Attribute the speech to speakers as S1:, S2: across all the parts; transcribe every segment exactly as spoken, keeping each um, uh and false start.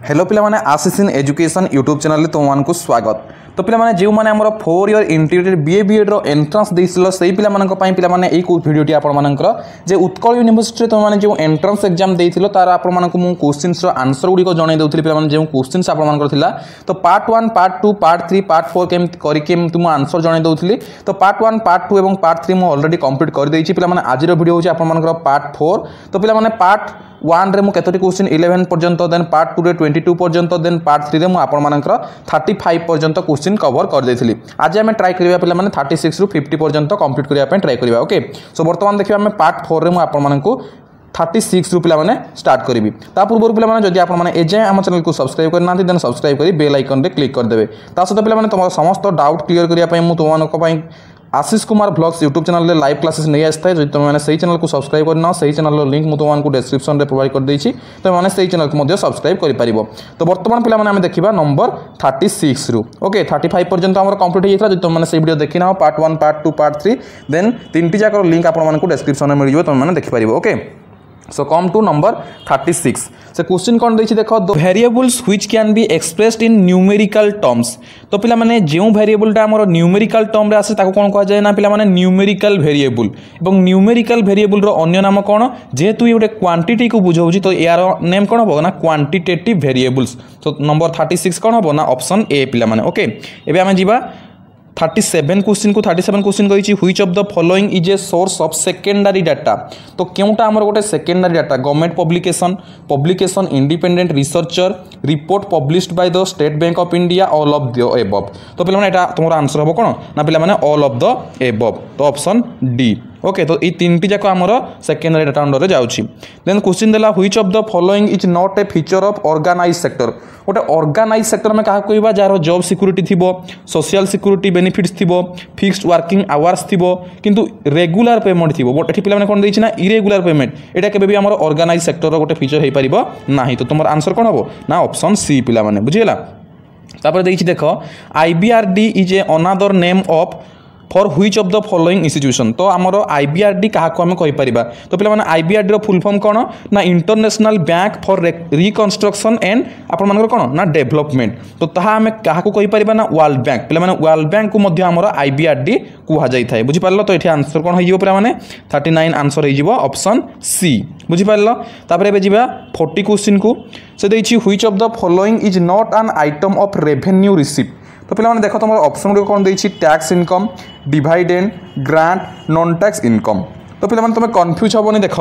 S1: Hello पिला माने Ashish in education YouTube channel तुमको स्वागत। तो पिला माने जो माने हमर four year integrated BA BEd रो एंट्रेंस देइसिलो सेही पिला मानक पई पिला माने एई वीडियोटी आपण मानकर जे उत्कल यूनिवर्सिटी तुम माने जो एंट्रेंस एग्जाम देइथिलो तार आपण मानक मु क्वेश्चंस रो आंसर गुडी को जणाई दउथिली पिला माने जे क्वेश्चंस आपण मानकर थिला। तो part one part two part three part four केम करी केम तुम आंसर जणाई दउथिली। तो पार्ट वन पार्ट टू एवं पार्ट थ्री मु ऑलरेडी कंप्लीट कर देइछि पिला माने आज रो वीडियो होछि आपण मानकर पार्ट फोर। तो पिला माने पार्ट वन रे मु केतोटी क्वेश्चन इलेवन पर्यंत देन पार्ट टू रे ट्वेंटी टू पर्यंत देन पार्ट थ्री रे मु आपण मानकर थर्टी फाइव पर्यंत क्वेश्चन कवर कर देथिली। आज आम ट्राई करिया पिला माने थर्टी सिक्स रु फिफ्टी पर्यंत कंप्लीट करिया पे ट्राई करिया। ओके सो वर्तमान देखिबा हम पार्ट फोर रे मु आपण मानकु थर्टी सिक्स रु पिला माने स्टार्ट करिवि। ता पूर्व पिला माने जदि आपण माने एजे हम चैनल को सब्सक्राइब करना देन सब्सक्राइब करी बेल आइकन रे क्लिक कर देबे। ता सहित पिला माने तुम समस्त डाउट क्लियर करिया पे मु तुमनको पई Ashish Kumar blogs YouTube channel रे लाइव क्लासेस नहीं आसता जो तुम मैंने सही चैनल को सब्सक्राइब करना सही चैनल लिंक मुझे तुमको डिस्क्रिप्शन रे प्रोवाइड कर देछि। तो मैंने सही चैनल को सब्सक्राइब कर पारिबो। तो वर्तमान पिला माने हम देखिबा नंबर थर्टी सिक्स रु ओके थर्टी फाइव पर्यंत हमर कंप्लीट हो जाता। जो तुम मैंने से वीडियो देखि ना part one part two part three then तीनटी जाकर लिंक आपण मानकु डिस्क्रिप्शन में मिल जिवो तुम मैंने देखि पारिबो। Okay so come to number thirty six से क्वेश्चन कौन देछि देखो the variables which can be expressed in numerical terms. तो पिला माने जेउ वेरिएबलटा हमर न्यूमेरिकल टर्म रे आसे ताको कोन कह जाय ना पिला माने न्यूमेरिकल वेरिएबल। एवं न्यूमेरिकल वेरिएबल रो अन्य नाम कोन जेहेतु ये गोटे क्वांटिटी को बुझाउछि तो यार नेम कोन हो ना क्वांटिटेटिव वेरिएबल्स। तो नंबर थर्टी सिक्स कोन हो ना ऑप्शन ए पिला माने। ओके एबे हम जिबा थर्टी सेवन क्वेश्चन को थर्टी सेवन क्वेश्चन कही which of the following is a source of secondary data. तो क्योंटा आमर गोटे secondary data government publication publication independent researcher report published by the State Bank of India all of the above. तो पिला माने एटा तुमरा answer हो कोन ना पिला माने ऑल ऑफ द एबव। तो ऑप्शन डी। ओके तो ये तीनटी जाक आमर सेकेंडरी डाटा अंडर जाउछि। देन क्वेश्चन देला which of the following is not a feature of organise sector. गोटे ऑर्गेनाइज सेक्टर में क्या कहबा जार जॉब सिक्योरिटी थिबो सोशल सिक्योरिटी बेनिफिट्स थिबो फिक्स्ड वर्किंग आवर्स थिबो किंतु रेगुलर पेमेंट थिबो बट एठी पिला माने कोन देछि ना इरेगुलर पेमेंट एटा केबे भी हमर ऑर्गेनाइज सेक्टर रो गोटे फीचर हे परिबो नाही। तो तुमर आंसर कोन हबो ना ऑप्शन सी पिला माने बुझियला। तापर देछि देखो IBRD is a another name of for which of the following institution. तो आमर आईबीआरडी क्या आम कहीपर। तो पे आईबीआरडी फुल फॉर्म कौन ना international bank for reconstruction and आपण मानकर कौन ना डेवलपमेंट। तो ताहा आम क्या कहीपर ना वर्ल्ड बैंक पे वर्ल्ड बैंक को आमर आईबीआरडी कह जाए बुझीपार। तो ये आंसर कौन हो पे थर्टी नाइन आंसर हो ऑप्शन सी बुझीपार। तापर एबे जिबा फोर्टी क्वेश्चन को से देछि which of the following is not an item of revenue receipt. तो पे देख तुम ऑप्शन गुड कौन देछि tax income dividend grant non tax income. तो पे तुम कन्फ्यूज हेनी देख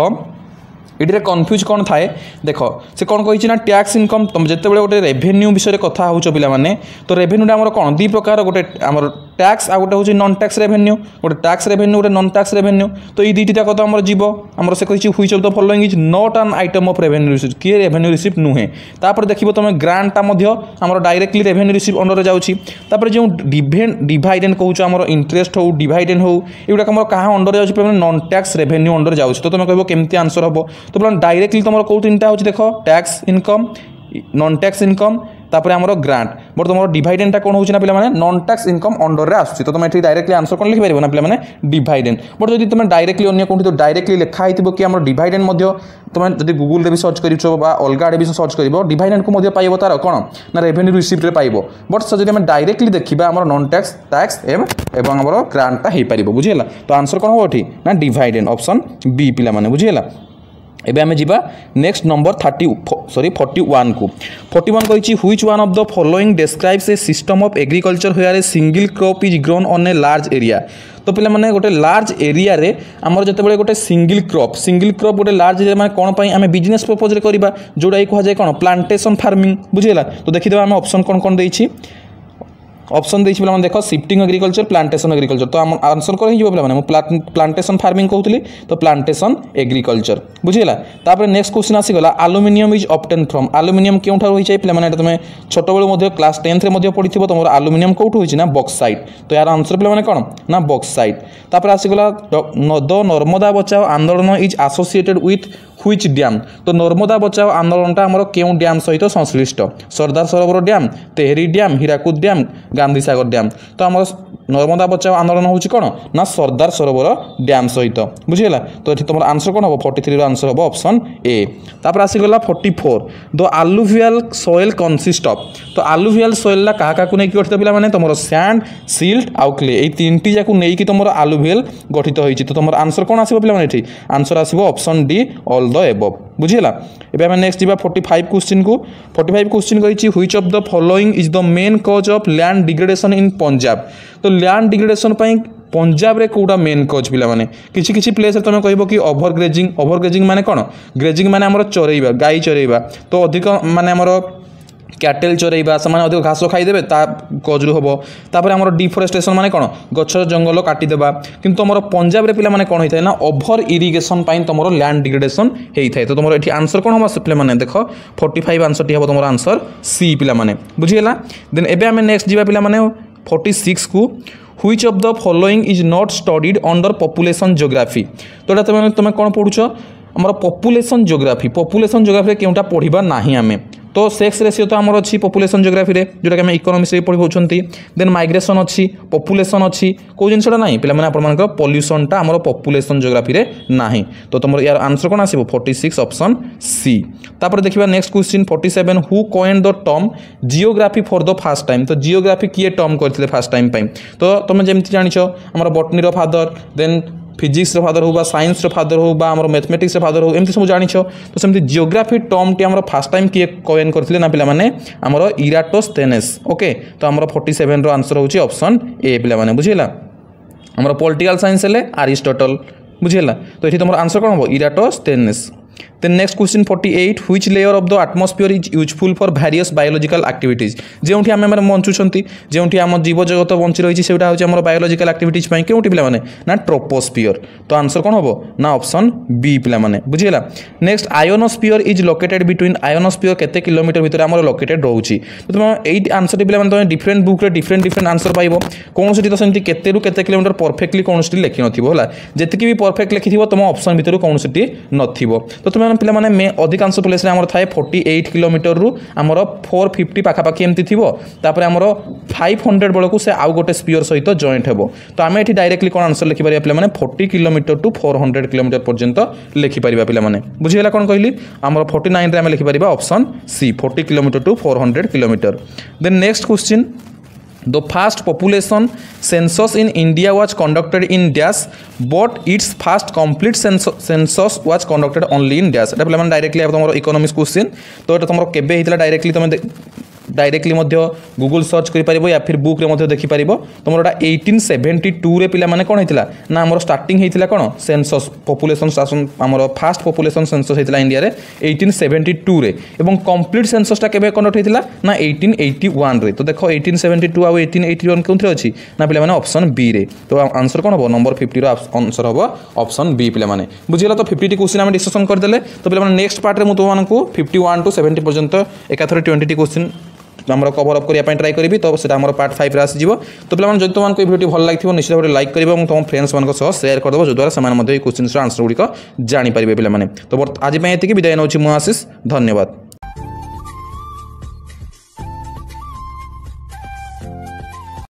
S1: ये कन्फ्यूज कौन थाए देख से कौन कही ना टैक्स इनकम तुम जिते बड़े गोटे रेवेन्यू विषय कथा हो पे तो रेवेन्यूटा आम कौन दी प्रकार गोटे आम टैक्स आ गोटे हूँ नॉन टैक्स रेवेन्यू गोटे टैक्स रेवेन्यू गोटे नॉन टैक्स रेवेन्यू। तो ये दुईटा कथा आम जीव आम से कही which of the following is not an item of revenue receipt किए रेवेन्यू रिसीप्ट नुहे। तापर देखिए तुम ग्रांटा आम डायरेक्टली रेवेन्यू रिसीप्ट अंडर जाऊँगी। जो डिवाइडेंड कहूँ आम इंटरेस्ट हो डिवाइडेंड हो युवा आम क्या अंडर जाऊँगी नॉन टैक्स रेवेन्यू अंडर जाऊँ। तो तुम कह केमती आंसर हम। तो पे डायरेक्टली तुम कौ तीन टाइम देख tax income non tax income तापर आमर ग्रांट बट तुम डिवाइडेंटा कौन होना पे नॉन टैक्स इनकम अंडर रे आसुची। तो तुम ये डायरेक्टली आंसर कौन लिखिपार ना पे डिवाइडेंड बट जब तुम डायरेक्टली अन्य कौन तो डायरेक्टली लिखाई कि आम डिवाइडेंड तुम जब गूगल रे भी सर्च कर अलग आड़े भी सर्च कर डिवाइडेंड को पाइब तार कौन ना रेवेन्यू रिसीप्ट रे पाइब बट से जब डायरेक्टली देखा आम नॉन टैक्स टैक्स एवं आम ग्रांटा हो पार बुझीगला। तो आंसर कौन हम ये ना डिवाइडेंड ऑप्शन बी पिला माने बुझीगला। एबे आमे जिबा next number thirty sorry forty one को फोर्टी वन कही which one of the following describes a system of agriculture where a single crop is grown on a large area. तो पे मैंने गोटे लार्ज एरिया रे आमर जिते गोटे सिंगल क्रॉप सिंगल क्रॉप गोटे लार्ज एरिया में कौन आम बिजनेस पर्पज रे करबा जोड़ा कहुए कौन प्लांटेशन फार्मिंग बुझीगला। तो देखिदेबा आम ऑप्शन कौन कौन देछि ऑप्शन देछि पे देख शिफ्टिंग एग्रीकल्चर प्लांटेशन एग्रीकल्चर। तो आम आंसर कर पे प्लांटेशन फार्मिंग कहूली तो प्लांटेशन एग्रीकल्चर बुझीगला। तापर नेक्स्ट क्वेश्चन आसीगला aluminium is obtain from aluminium क्यों होई पे तुम छोट बेलू क्लास टेन्थ रे पढ़ी तुम आलुमिनियम कौट होई ना बॉक्साइट। तो यार आंसर पे कौन ना बॉक्साइट। तापर आसीगला the Narmada Bachao Andolan is associated with which dam तो नर्मदा बचाओ आंदोलनटा आमर क्यों डैम सहित संश्लिष्ट Sardar Sarovar dam Tehri dam Hirakud dam Gandhi Sagar dam तो आमर नर्मदा बचाओ आंदोलन हूँ कौन ना सरदार सरोवर डैम सहित बुझीगला तो ये तुम आंसर कौन हम फोर्टी थ्री आंसर हम ऑप्शन ए तापर आसीगला forty four the alluvial soil consist of तो आलुवियल सॉइल क्या क्या नहीं गठित पिला माने तुम सैंड सिल्ट आउ क्ले ये तीन टी जाक नहीं तुम आलुवियल गठित होती तो तुम आंसर कौन आसो पे ये आंसर आसो option D all the above बुझीगला एबे आम नेक्स्ट जा फोर्टी फाइव क्वेश्चन को फोर्टी फाइव क्वेश्चन कही which of the following is the main cause of land degradation in Punjab तो लैंड डिग्रेडेशन पंजाब रे कोटा मेन कज पिला माने किछि किछि प्लेस रे तुम कहबो कि ओभर ग्रेजिंग ओभर ग्रेजिंग माने कोन ग्रेजिंग माने हमर चोरैबा गाई चोरैबा तो अधिक माने हमर कैटेल चोरैबा समान अधिक घास खाईदेवे ता कजरू हम तापर आम डिफरेस्टेशन माने कौन गछ जंगल काटिदेबा किंतु तुम पंजाब रे पिला माने कौन होता है ना ओभर इरिगेशन पाई तुम लैंड डिग्रेडेशन होता है तो तुम ये आंसर कौन हम पे मैंने देख फोर्टी फाइव आंसर टी हम तुम आंसर सी पिला माने बुझीगला देन एबे आम नेक्स्ट जीवा पिला माने फोर्टी सिक्स को which of the following is not studied under population geography तो ये तुम तुम कौन पढ़ुछ आमर पॉपुलेशन जियोग्राफी पॉपुलेशन जियोग्राफी केउटा पढ़िबा नाही आमे तो सेक्स रेशियो तो आमर अच्छी पॉपुलेशन जियोग्राफी रे जोटा कि आम इकोनॉमिक्स रे पढ़ी देन माइग्रेशन अच्छी पॉपुलेशन अच्छी को जिनसा ना पे आप पॉल्यूशनटा आमर पॉपुलेशन जियोग्राफी रे नाही तो तुम यार आंसर कौन आसो फोर्टी सिक्स ऑप्शन सी तापर देखिए next question forty seven who coined the term geography for the first time तो जियोग्राफी किए टर्म करते फास्ट टाइम तो तुम जमी जान आम botany father then physics father हो साइंस फादर हो मैथमेटिक्स फादर हो एमती सब जान तो सेमती जियोग्राफी टर्म टी आम फास्ट टाइम किए कॉइन करते ना पे आमर इराटोस्थेनेस ओके तो आम फोर्टी सेवेन आंसर होची ऑप्शन ए पे बुझीगला आमर पॉलिटिकल साइंस हेले अरिस्टोटल बुझीगला तो ये तुम आंसर कौन हम Eratosthenes Then next question forty eight which layer of the atmosphere is useful for various biological activities जेउठी आम बंचुंट जेउठी आम जीव जगत बंची रही है हूँ आम बायोलॉजिकल एक्टिविटीज केउठी पिला माने ना ट्रोपोस्फियर तो आंसर कौन हम ना ऑप्शन बी पिला माने बुझीगला next ionosphere is located between ionosphere केते किलोमीटर भितर आम लोकेटेड रोचे तो तुम एई आंसर पिला तुम डिफरेंट बुक रे डिफरेंट डिफरेंट आंसर पाइब कौन सी तो सेमती केते रु केते किलोमीटर परफेक्टली कौन सी लिखि नथिबो होला जेतिकी भी परफेक्ट लिखि तुम ऑप्शन भितर कौन सी नथिबो तो तुम पे मैंने अधिकांश प्लेस आम थाए फोर्टी एट किलोमीटर रु आमर फोर फिफ्टी पाखापाखि एमती थी तापर आमर फाइव हंड्रेड बेलू से आउ गोटे स्पीयर सहित जॉइंट हे तो आम ये डायरेक्टली कौन आंसर लिखिपर पे forty kilometre to four hundred kilometre पर्यंत लिखिपर पे बुझीगला कौन कहली आम फोर्टी नाइन आम लिखिपर option C forty kilometre to four hundred kilometre then next question The first population census in India was conducted in dash, but its first complete census was conducted only in dash. एटा पे directly अब तुम economics question तो ये तुम केबे हितला directly तुम directly Google search कर या फिर बुक रे देखिपर तुम एटीन सेवेन्टी टू रे पिला माने कौन होता ना आम स्टार्टिंग होता कौन सेंसस पॉपुलेशन शासन आम फास्ट पॉपुलेशन सेंसस होता इंडिया रे एटीन सेवेन्टी टू रे एवं कंप्लीट सेंससटा केबे कंडक्ट होता ना एटीन एटी वन रे तो देख एटीन सेवेन्टी टू आउ एटीन एटी वन कौन अच्छी ना पे ऑप्शन बी रे तो आंसर कौन हम नंबर फिफ्टी आंसर हम ऑप्शन बी पे बुझीगला तो फिफ्टी क्वेश्चन आम डिस्कसन करदे तो पे नेक्स्ट पार्ट में तुमको फिफ्टी वन टू सेवेन्टी पर्यंत एकाथर ट्वेंटी क्वेश्चन आम कवर अप करने ट्राए करी तो से पार्ट फाइव रे आसीज तो पे जो तुमको भिडियो भल लगे निश्चित भाव लाइक कर तुम फ्रेंड्स मान सेयार करदेव जो द्वारा से क्वेश्चन आंसर गुड़िक जापारे पे तो आज ये विदाय नौ आशीष धन्यवाद।